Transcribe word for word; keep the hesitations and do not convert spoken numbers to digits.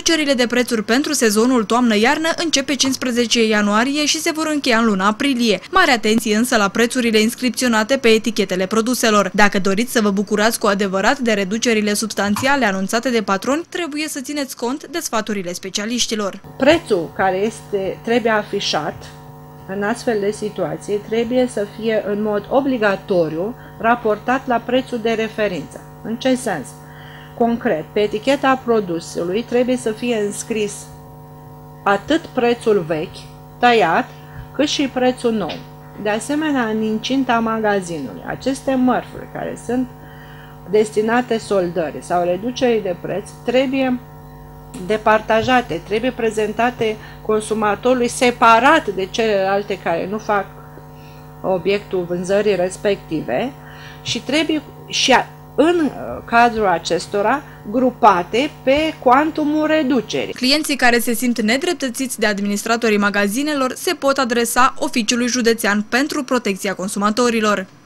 Reducerile de prețuri pentru sezonul toamnă-iarnă încep pe cincisprezece ianuarie și se vor încheia în luna aprilie. Mare atenție însă la prețurile inscripționate pe etichetele produselor. Dacă doriți să vă bucurați cu adevărat de reducerile substanțiale anunțate de patroni, trebuie să țineți cont de sfaturile specialiștilor. Prețul care este, trebuie afișat în astfel de situații trebuie să fie în mod obligatoriu raportat la prețul de referință. În ce sens? Concret, pe eticheta produsului trebuie să fie înscris atât prețul vechi, tăiat, cât și prețul nou. De asemenea, în incinta magazinului, aceste mărfuri care sunt destinate soldării sau reducerii de preț trebuie departajate, trebuie prezentate consumatorului separat de celelalte care nu fac obiectul vânzării respective și trebuie și în cadrul acestora grupate pe cuantumul reducerii. Clienții care se simt nedreptățiți de administratorii magazinelor se pot adresa Oficiului Județean pentru Protecția Consumatorilor.